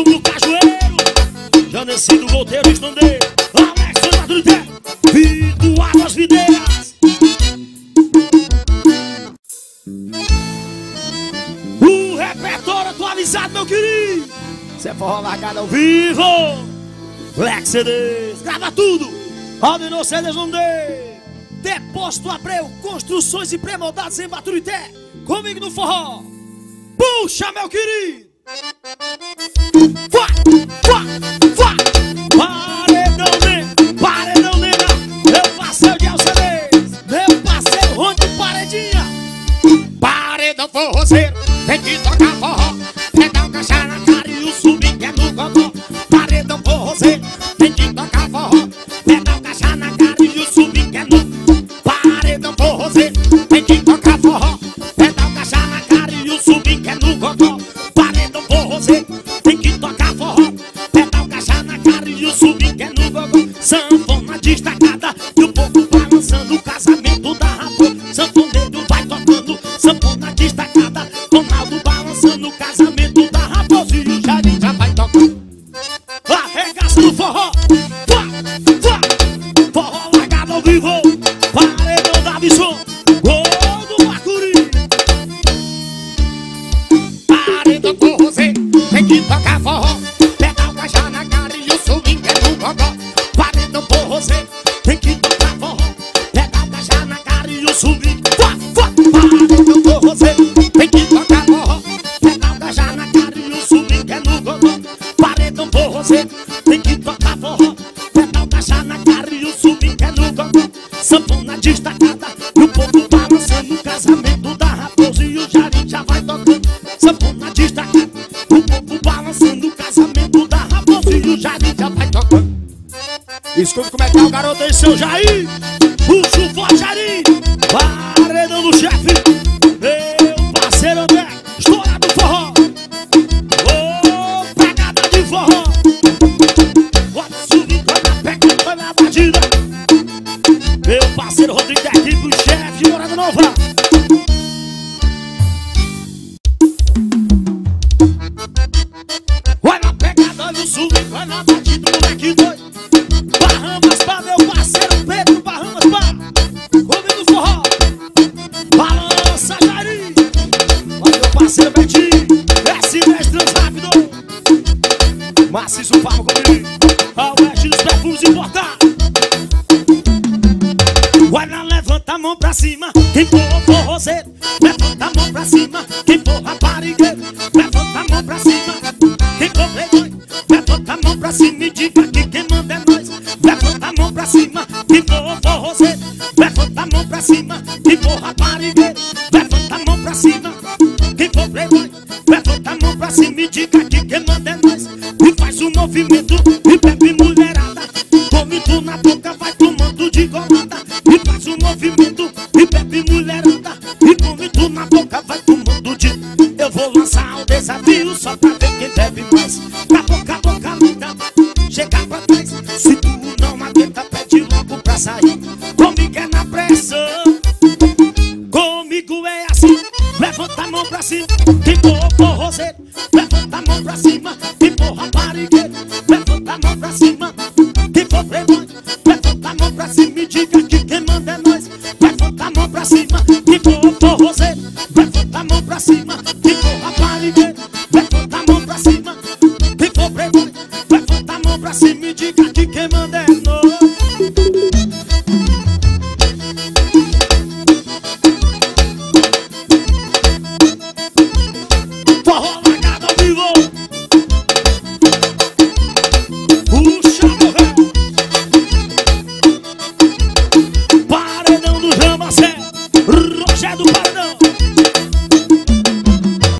do Cajueiro, Janeci do Volteiro, Estondei, Alex do Madruité, Vitor Águas Videiras. O repertório atualizado, meu querido. Cê é forró largado ao vivo. Black CDs, grava tudo. Aldenor CDs não dê. Depósito Abreu, construções e pré-moldados em Baturité. Comigo no forró. Puxa, meu querido. Vai. Paredão nega. Meu parceiro de LCDs, meu parceiro Ronde Paredinha. Paredão forrozeiro, tem que tocar forró. Pegar o caixa na cara e o subir que é no gogó. Paredão forrozeiro, tem que tocar forró. Pegar o caixa na cara e o subir que é no. Paredão forrozeiro, tem que tocar forró. Pegar o caixa na cara e o subir que é no gogó. Paredão forrozeiro, tem que tocar forró. Pegar o caixa na cara e o subir que é no gogó. Sanfona destacada e o povo balançando o casamento da raposa. Sanfoneiro vai tocando, sanfona destacada. Ronaldo balançando o casamento da raposa. E o Jarim já vai tocando. Arregaça no forró. Forró largado ao vivo. Paredão da Visão. Gol do Bacuri. Paredão forrozeiro, tem que tocar forró. Pegar o caixa na cara e o swing é no gogó. Paredão forrozeiro, Tem que tocar forró. pegar o caixa na cara e o swing. Paredão forrozeiro. Tem que tocar forró. Pegar o caixa na cara e o swing é no gogó. Paredão forrozeiro. Tem que tocar forró. Pegar o caixa na cara e o swing é no gogó. Sanfona destacada e o povo balançando o casamento da raposa. E o Jarim já vai tocando. Sanfona destacada, o povo balançando o casamento da raposa. E o Jarim já vai tocando. Escuta como é que é o garoto aí, seu Jair. Puxa o forte, Jair. Paredão do chefe. Meu parceiro André, história do forró. Ô, pegada de forró. Bota subir, vai na pega, vai na batida. Meu parceiro Rodrigo da equipe, o chefe de Morada Nova. Vai na pegada do subir, vai na batida, moleque doido. Bahamas pra meu parceiro Pedro, Bahamas pra comigo forró. Balança, Jair. Olha meu parceiro Betinho, S10 Transrápido. Maciço Palma comigo. A Oeste dos perfumes importados. Vai lá, levanta a mão pra cima, quem for forrozeiro. Levanta a mão pra cima, quem for raparigueiro. Levanta a mão pra cima, quem for playboy. Levanta a mão pra cima e diga que quem manda é nós. Levanta a mão pra cima, quem for forrozeiro. Levanta a mão pra cima, quem for raparigueiro. Levanta a mão pra cima, quem for playboy. Levanta a mão pra cima e diga que quem manda é nós. E faz um movimento e bebe mulherada. Come tu na boca, vai tomando de golada. E faz um movimento e bebe mulherada. E come tu na boca, vai tomando de. Eu vou lançar o desafio só pra ver quem bebe mais. Da boca a boca linda, chega pra trás. Se tu não aguenta, pede logo pra sair. Comigo é na pressão, comigo é assim. Levanta a mão pra cima, quem for forrozeiro. Levanta a mão pra cima, quem for raparigueiro. Levanta a mão pra cima,